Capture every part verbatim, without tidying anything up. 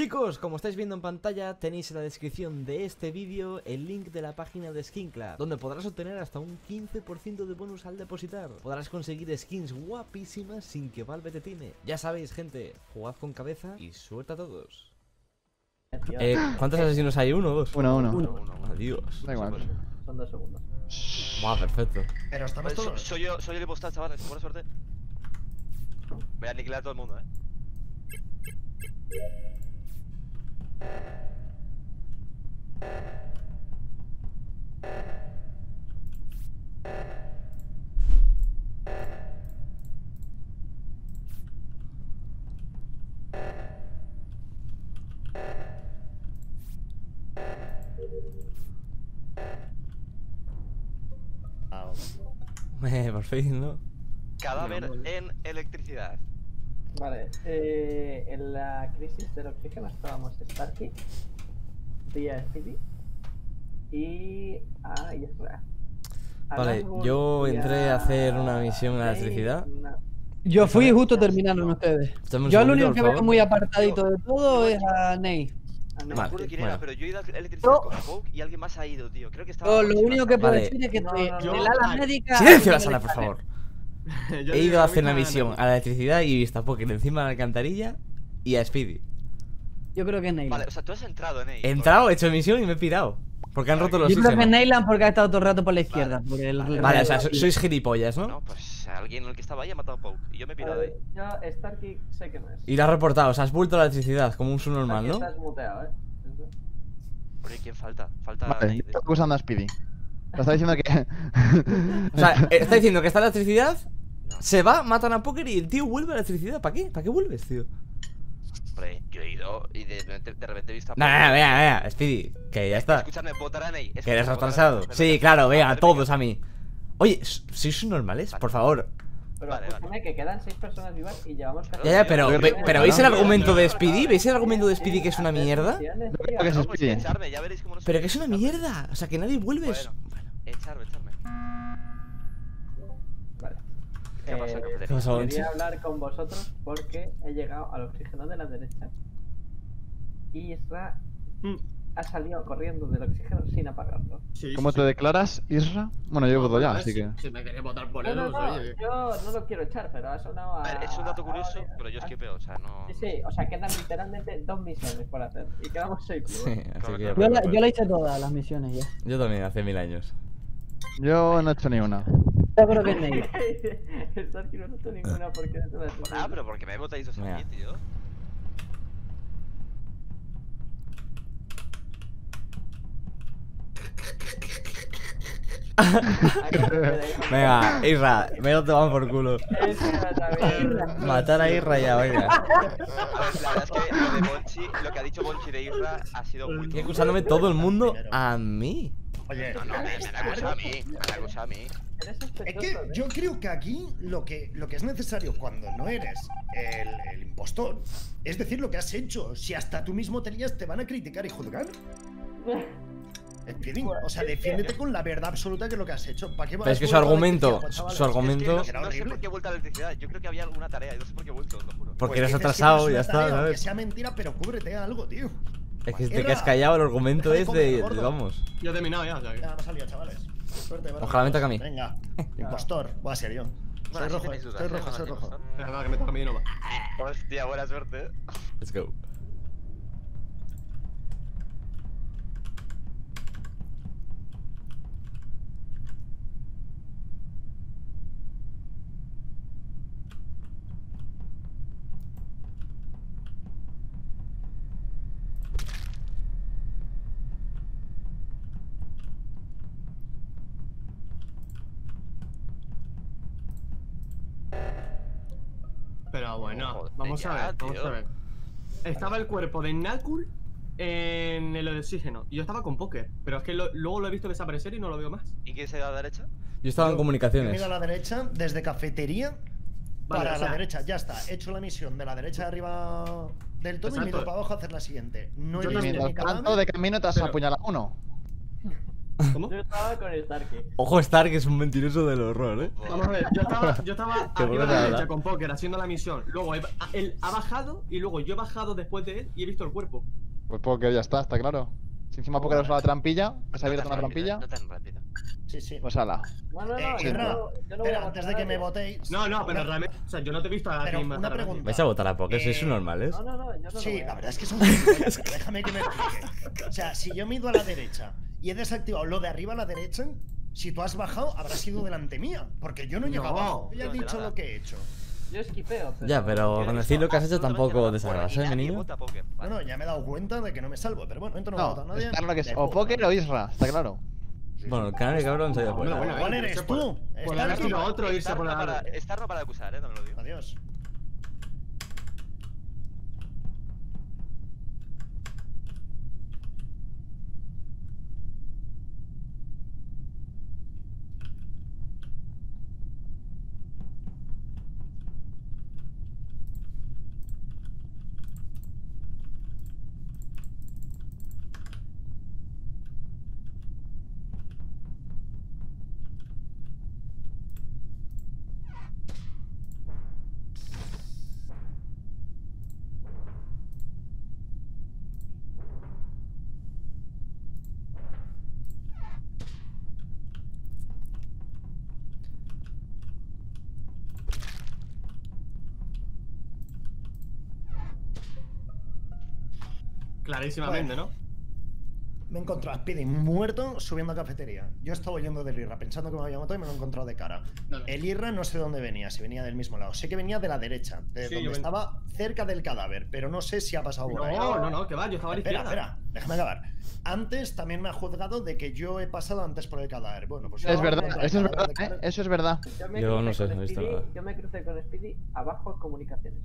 Chicos, como estáis viendo en pantalla, tenéis en la descripción de este vídeo el link de la página de SkinClub, donde podrás obtener hasta un quince por ciento de bonus al depositar. Podrás conseguir skins guapísimas sin que Valve te time. Ya sabéis, gente, jugad con cabeza y suerte a todos. Eh, ¿Cuántos asesinos hay? ¿Uno o dos? Uno, uno. Uno, uno, uno. Adiós. Da igual. Son dos segundos. Buah, perfecto. Pero estamos Pues, todos. soy yo, soy el impostor, chavales, buena suerte. Voy a aniquilar a todo el mundo, eh. Eh, por fin, ¿no? Cadáver en electricidad. Vale, eh, en la crisis del oxígeno estábamos Starkey, Día Speedy y. Ah, y Ezra. Vale, yo entré a hacer una misión en la electricidad. Yo fui y justo terminaron ustedes. Dame un Yo al segundito, único por que veo favor. muy apartadito de todo es a Ney. No me Vale, acuerdo quién bueno. era, pero yo he ido a electricidad con Poke y alguien más ha ido, tío. Creo que estaba. Yo lo único que puedo Vale. decir es que No, en no, no, el no. ala médica. ¡Silencio en la sala, por favor! Yo He ido a hacer una una misión a la electricidad y he visto a Poker encima de la alcantarilla y a Speedy. Yo creo que es Neyland. Vale, o sea, tú has entrado en ahí. He entrado, he hecho misión y me he pirado. Porque han roto los Yo creo que es sistemas. Neyland porque ha estado todo el rato por la izquierda. Por el... Vale, Vale, o sea, so- sois gilipollas, ¿no? No, pues alguien el que estaba ahí ha matado a Poke. Y yo me he pirado de ahí. Yo, Starkey, sé que no es. Y lo has reportado, o sea, has vuelto a la electricidad como un subnormal, Starkey ¿no? estás muteado, eh. Oye, ¿quién falta? Falta. Vale, Nate. estoy acusando a Speedy. Te está diciendo que. O sea, eh, está diciendo que está en la electricidad, se va, matan a Poker y el tío vuelve a la electricidad. ¿Para qué? ¿Para qué vuelves, tío? Hombre, yo he ido y de repente, de repente he visto a Nah, nah, vea, vea, Speedy, que ya está. Escúchame, votar a Nate. Que eres retrasado. Sí, claro, venga, todos a mí. Oye, ¿sois normales? Por favor. Pero Vale, escúchame vale. que quedan seis personas vivas y llevamos casi. Ya, ya, pero, Yo creo ve- que- pero ¿veis el ¿no? argumento de Speedy? ¿Veis el argumento de Speedy que es una mierda? creo que es No, pues Speedy. echarme, ya veréis cómo no Pero que es una mierda, o sea, que nadie vuelve. Bueno, echarme, echarme. Vale. ¿Qué pasa, Eh, cafetería? ¿Qué pasa, Bonchi? Quería hablar con vosotros porque he llegado al oxígeno de la derecha y Isra Mm. ha salido corriendo del oxígeno sin apagarlo. Sí, ¿Cómo sí, te sí. declaras, Isra? Bueno, yo voto ya, Ah, así si- que. Si me queréis votar por No, él, no, no, no, oye. yo no lo quiero echar, pero ha sonado a... A ver, es un dato a- curioso, a- pero yo a- esquipeo, o sea, no. Sí, sí, o sea, quedan literalmente dos misiones por hacer y quedamos seis. Sí, clubes. así que Yo la, yo la hice todas las misiones ya. Yo también, hace mil años. Yo no he hecho ni una. Yo creo que es Neyland. Estás que no he hecho ninguna porque no te la he hecho. Ah, pero porque me votáis dos a Mira. mí, tío. Venga, Isra, me lo toman por culo. Esa también. Matar a Isra ya, venga. A ver, la verdad es que lo de Bonchi, lo que ha dicho Bonchi de Isra ha sido muy. Y acusándome todo el mundo a mí. Oye, No, no, me, me han acusado a mí, me han acusado a mí. Eres es sospechoso, que ¿eh? yo creo que aquí lo que, lo que es necesario cuando no eres el, el impostor es decir lo que has hecho. Si hasta tú mismo te lías, te van a criticar y juzgar. Speedy, o sea, defiéndete con la verdad absoluta que lo que has hecho. ¿Para qué vas Pero es que a su volver a la argumento, electricidad, su, chavales? su argumento, Es que Era no, no sé horrible. por qué he vuelto a la electricidad. Yo creo que había alguna tarea, yo no sé por qué he vuelto, os lo juro. porque Pues eres dices que retrasado, no es ya una está, tarea, aunque ¿sabes? sea mentira, pero cúbrete algo, tío. Es que te Irra, quedas callado, el argumento deja de es comer, de, de- gordo. vamos. Yo he terminado ya, o sea que. Ya, me ha salido, chavales. Suerte, vale. Ojalá me toque a mí. Venga, impostor. Voy a ser yo. Soy Bueno, si rojo, tenéis dudas, soy ¿eh? rojo, No, soy no, rojo. no. Venga, va, que me toca a mí, no va. Hostia, buena suerte, eh. Let's go. Pero bueno, Joder, vamos a ya, ver, vamos tío. a ver. Estaba el cuerpo de Nakul en el oxígeno y yo estaba con Poker, pero es que lo- luego lo he visto desaparecer y no lo veo más. ¿Y quién se ha ido a la derecha? Yo estaba en Yo He comunicaciones. ido a la derecha, desde cafetería Vale, para o sea- la derecha. Ya está, he hecho la misión de la derecha de arriba del todo y me he ido Exacto. para abajo a hacer la siguiente. No he Yo visto también. ni Mientras tanto, cadáver. de camino te has Pero- apuñalado a uno. ¿Cómo? Yo estaba con Starkey. Ojo, Stark es un mentiroso del horror, ¿eh? Vamos a ver, yo estaba, yo estaba Qué arriba a buena la edad. derecha con Póker haciendo la misión. Luego he- a- él ha bajado y luego yo he bajado después de él y he visto el cuerpo. Pues Poker ya está, está claro. Si encima Poker ha usado la trampilla, que se ha abierto una trampilla, No tan rápido. Sí, sí. pues ala. No, no, no. Eh, yo Irra, no- yo no voy a espera, matar antes a de que nadie. me votéis. No, no, pero una- realmente, o sea, yo no te he visto a Pero ti una matar a nadie. pregunta. Vais a votar a Poker, sois Eh, normales. No, no, no, yo no lo Sí, voy a la verdad es que hacer. son gilipollas, pero déjame que me explique. O sea, si yo me he ido a la derecha y he desactivado lo de arriba a la derecha, si tú has bajado, habrás sido delante mía. Porque yo no he llegado No, abajo. Ya he no, de dicho nada. lo que he hecho. Yo esquipeo, pero... Ya, pero con decir lo que has hecho tampoco desagradas, ¿eh, mi niño? Vota Poker. Bueno, ya me he dado cuenta de que no me salvo, pero bueno, esto no, lo ha No, votado nadie. está claro que es De o puta Poker o madre. Isra, está claro. Bueno, el canal de cabrón se ha ido Bueno, fuera. bueno, ¿Cuál eh, eres se tú? puede- Está puede haber aquí. sido otro irse Estar por no la para, estar no para acusar, eh, también lo digo. Adiós. Clarísimamente, ¿no? Me he encontrado a Speedy muerto subiendo a cafetería. Yo estaba yendo del Irra pensando que me había matado y me lo he encontrado de cara. No, no. El Irra no sé dónde venía, si venía del mismo lado. Sé que venía de la derecha, de Sí, donde yo ven- estaba cerca del cadáver, pero no sé si ha pasado por ahí. No, no, no, que va, yo estaba a la Espera, izquierda. espera, déjame acabar. Antes también me ha juzgado de que yo he pasado antes por el cadáver. Bueno, pues Es yo- verdad, por el eso es cadáver verdad, de cara- ¿eh? Eso es verdad. Yo, me Yo crucé no sé, con no he visto Speedy- nada. Yo me crucé con Speedy abajo en comunicaciones.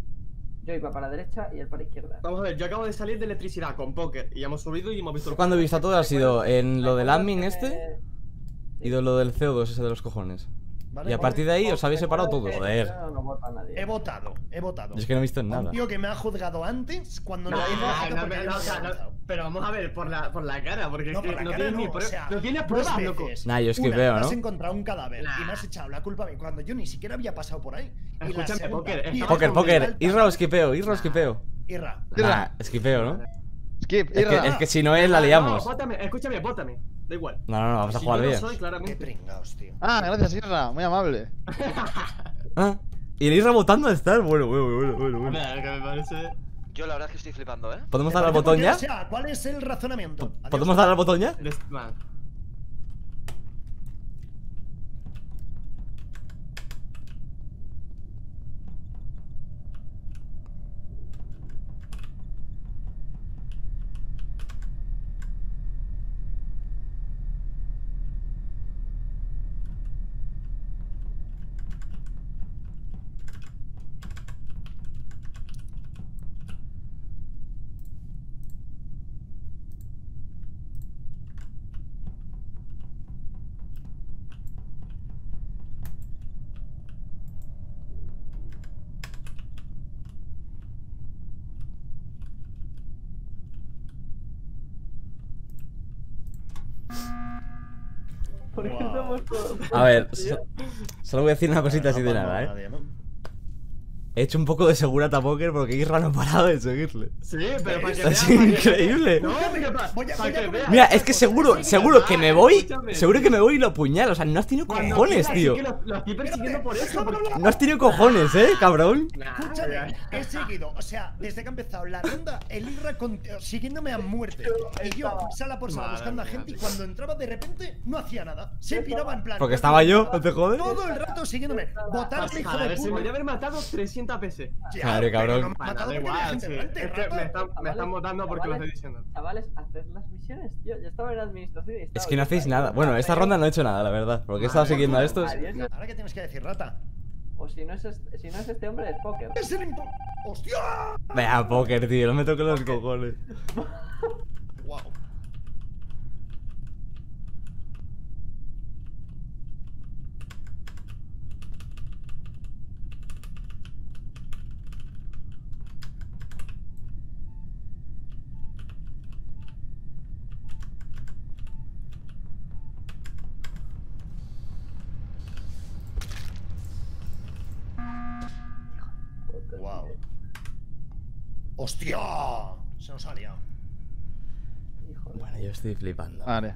Yo iba para la derecha y él para la izquierda. Vamos a ver, yo acabo de salir de electricidad con Póker y ya hemos subido y hemos visto el Cuando he visto a todo ha sido en lo del admin ¿Recuerdas que este me- y de lo del C O dos ese de los cojones. ¿Vale? Y a partir de ahí os habéis separado ¿Recuerdas todos. que Joder. yo no voto a nadie? He votado, he votado. Yo es que no he visto nada. Un tío que me ha juzgado antes cuando no, No, había no, lógica no, porque no, yo no, no o sea, había no, avanzado. pero vamos a ver por la, por la cara, porque No, es que por la no cara tienes ni no, o pruebas. sea, No tienes dos pruebas, loco. veces. Nah, yo es que Una, veo, me ¿no? has encontrado un cadáver Nah. y me has echado la culpa a mí cuando yo ni siquiera había pasado por ahí. Y la Escúchame, segunda, Póker, y estaba Poker, con Poker. el Isra o esquipeo, Isra o Nah. esquipeo. Irra. Nah, esquipeo, ¿no? Skip, Es que, Isra. es que si no es, la No, liamos. vótame, escúchame, vótame. Da igual. No, no, no, vamos a Si jugar yo no bien. soy, Qué claramente. pringaos, tío. Ah, gracias, Isra, muy amable. Ah, y el Isra votando a estar. Bueno, bueno, bueno, bueno, bueno. Mira, que me parece. Yo la verdad es que estoy flipando, ¿eh? ¿Podemos Me dar al parece botón porque, ya? O sea, ¿cuál es el razonamiento? Adiós. ¿Podemos dar al botón ya? Des- Vale. Porque Wow. somos todos. A ver, so- solo voy a decir una cosita así de No, no, nada, ¿eh? nadie, ¿no? He hecho un poco de segurata Poker porque Isra no ha parado de seguirle. Sí, pero para que Está veas. siendo para que- increíble. No, pero para, Voy a- para voy a que poner- veas. Mira, es que seguro, seguro que me voy. Escúchame. Seguro que me voy y lo puñalo. O sea, no has tenido Cuando cojones, quieras, tío. sí que lo, lo estoy persiguiendo por eso. Porque... No has tenido cojones, eh, cabrón. Nah, Escúchame, ya. he seguido, o sea, desde que ha empezado la ronda, el Irra con- siguiéndome a muerte. Y yo, sala por sala, Madre buscando a mía, gente, y tío. cuando entraba de repente, no hacía nada. Se piraba en plan. Porque estaba yo, ¿no te jodes? Todo el rato siguiéndome. Votarte, hijo Para de ver, se me puta. podría haber matado trescientas veces. Ya, Madre, pero cabrón. no me ha Bueno, matado da porque había igual, gente sí. delante, Es que rata. me están, me están votando porque lo estoy diciendo. Chavales, haced las misiones, tío. Yo estaba en administración y estaba Es que no hacéis nada. Bueno, esta ronda no he hecho nada, la verdad. Porque he estado Madre siguiendo a mía. estos. Adiós, yo- Ahora, ¿qué tienes que decir, rata? O si no es este, si no es este hombre, es Poker. Es el impo- ¡Hostia! Vea, Poker, tío, no me toques los cojones. Wow. ¡Hostia! Se nos ha liado. Hijo de... Bueno, yo estoy flipando. Vale.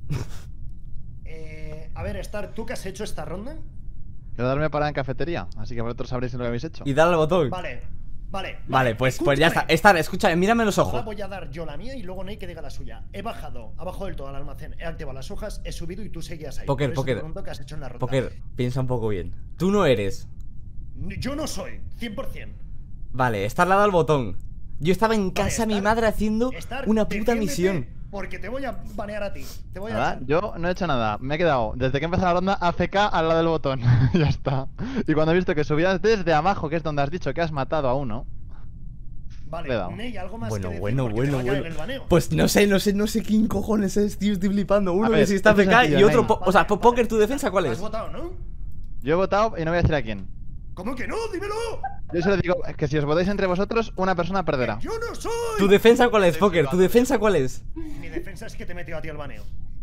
Eh, a ver, Star, ¿tú qué has hecho esta ronda? Quiero darme parada en cafetería, así que vosotros sabréis lo que habéis hecho. Y dale al botón. Vale, vale. Vale, pues, pues ya está. Estar, escúchame, mírame los Ahora ojos. voy a dar yo la mía y luego Ney que diga la suya. He bajado abajo del todo al almacén, he activado las hojas, he subido y tú seguías ahí. Poker, Por eso te poker. pregunto qué has hecho en la ronda. Poker, piensa un poco bien. Tú no eres. Yo no soy, cien por cien. Vale, estar al lado al botón. Yo estaba en Vale, casa de mi Star, madre haciendo Star, una puta defiéndete, misión. Porque te voy a banear a ti. Te voy a Nada, echar. yo no he hecho nada. Me he quedado, desde que empezó la ronda, A F K al lado del botón. Ya está. Y cuando he visto que subías desde abajo, que es donde has dicho que has matado a uno. Le he Vale, dado. Ney, algo más Bueno, que decir bueno, porque te bueno, va a caer bueno. el baneo. Pues no sé, no sé, no sé quién cojones es, tío. Estoy flipando. Uno A que ver, si está esto es F K y sencillo, otro. venga. po- O sea, Vale, po- vale. Poker, ¿tu defensa cuál Has es? votado, ¿no? Yo he votado y no voy a decir a quién. ¿Cómo que no? ¡Dímelo! Yo solo digo que si os votáis entre vosotros, una persona perderá. ¡Yo no soy! ¿Tu defensa cuál es, Poker? ¿Tu defensa cuál es? Mi defensa es que te he metido a ti al baneo.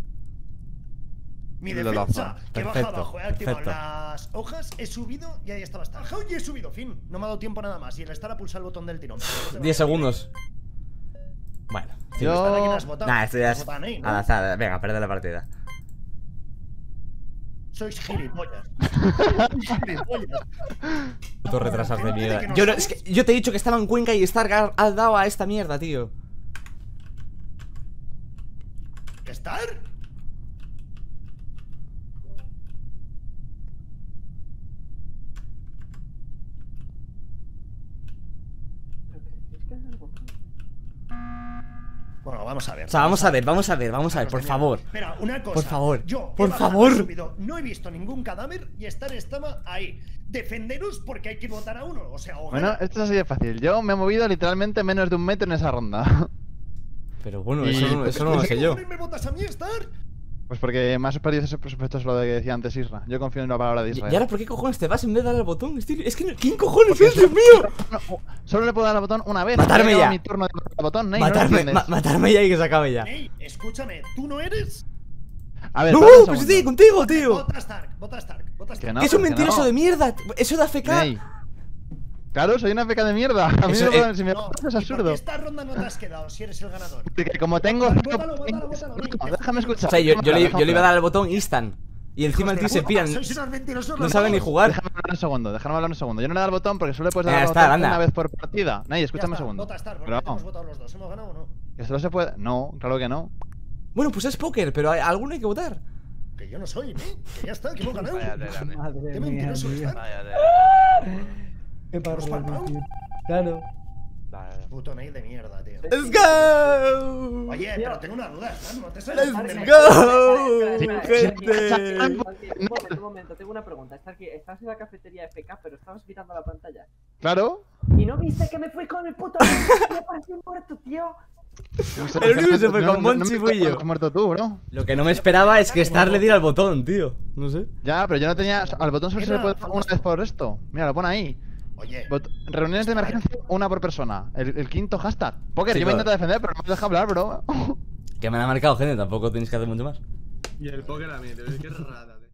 Mi Lo defensa, lazo. que he Perfecto, bajado abajo, he activado perfecto. las hojas, he subido y ahí estaba Star. Bajado y he subido, fin. No me ha dado tiempo nada más. Y el Star ha pulsado el botón del tirón. diez segundos. Bueno, sí. Yo- Star, ¿a quién has votado? Nah, esto ya Has es. votado a Ney, ¿no? Al azar, venga, perder la partida. Sois gilipollas. Sois gilipollas. Putos retrasados de Gente de mierda. que no Yo, no- somos. es que yo te he dicho que estaba en Cuenca y Stark ha, ha dado a esta mierda, tío. ¿Star? ¿Es que es el botón? Bueno, vamos a ver. O sea, vamos a ver, vamos a ver, vamos a ver, por favor. Espera, una cosa. Por favor, Yo, he por bajado, favor. he subido, no he visto ningún cadáver y Star estaba ahí. Defenderos porque hay que votar a uno. O sea, o Bueno, gana- esto es así de fácil. Yo me he movido literalmente menos de un metro en esa ronda. Pero bueno, Y- eso no, eso no lo ¿Por qué sé yo. cojones me votas a mí, Star? Pues porque más perdido ese presupuesto es lo que decía antes Isra. Yo confío en la palabra de ¿Y Israel. y ahora por qué cojones te vas en vez de darle al botón? Estoy- Es que, no- ¿quién cojones es, Dios mío? No, solo le puedo dar al botón una vez. Matarme Ya ha llegado ya. mi turno de dar al botón, Ney, ¿no lo Matarme, entiendes? ma- matarme ya y que se acabe ya. Ney, escúchame, ¿tú no eres? A ver, ¡No! espera un ¡Pues segundo. sí, contigo, tío! Vota a Stark, vota a Stark, vota a Que Stark. no, Que es un que mentiroso no. de mierda. Eso de A F K. Ney. Claro, soy una feca de mierda. A mí Eso, me eh, ponen- si me No, votas es ¿y por absurdo. qué esta ronda no te has quedado si eres el ganador? Porque como tengo. Vale, cinco- vótalo, vótalo, vótalo, Ney. No, déjame escuchar. O sea, yo, yo, le, Déjame yo le iba a dar hablar. al botón instant. Y encima el tío se Puta, pira. sois unos mentirosos No los sabe ni dos. jugar. Déjame hablar un segundo, déjame hablar un segundo. Yo no le he dado al botón porque solo puedes Ya dar al está, botón anda. una vez por partida. Ney, Ya escúchame un está, segundo. vota a Stark, porque Pero hemos no, votado los dos. ¿Hemos ganado o no? que solo se puede. No, claro que no. Bueno, pues es póker, pero hay- alguno hay que votar. Que yo no soy, ¿eh? Que ya está, que hemos ganado. Vaya tela, Ney. Madre Qué mía, mentiroso tío. Star. Vaya tela. Qué ¿Hemos parrón, palmado? tío. Claro. Vale. Puto Ney de mierda, tío. ¡Let's go! Oye, pero tengo una duda, Star, ¿no te sales? ¡Let's de- go! Espera, espera, espera, ¡Gente! Un momento, un momento, tengo una pregunta. Starky, estás en la cafetería F K, pero estabas mirando la pantalla. Claro. ¿Y no viste que me fui con el puto me pasé muerto, tío? El único que se fue con No, no, no Monchi me fui yo. has muerto tú, bro. Lo que no me esperaba es que Star le diera al botón, tío. No sé. Ya, pero yo no tenía. Al botón solo se le Era puede dar una vez por esto. Mira, lo pone ahí. Oye, Bot- Reuniones de emergencia, una por persona. El, el quinto hashtag. Poker, Sí, yo me claro. intento defender, pero no me deja hablar, bro. Que me han marcado, gente. Tampoco tenéis que hacer mucho más. Y el póker a mí, tío. Qué rata, tío.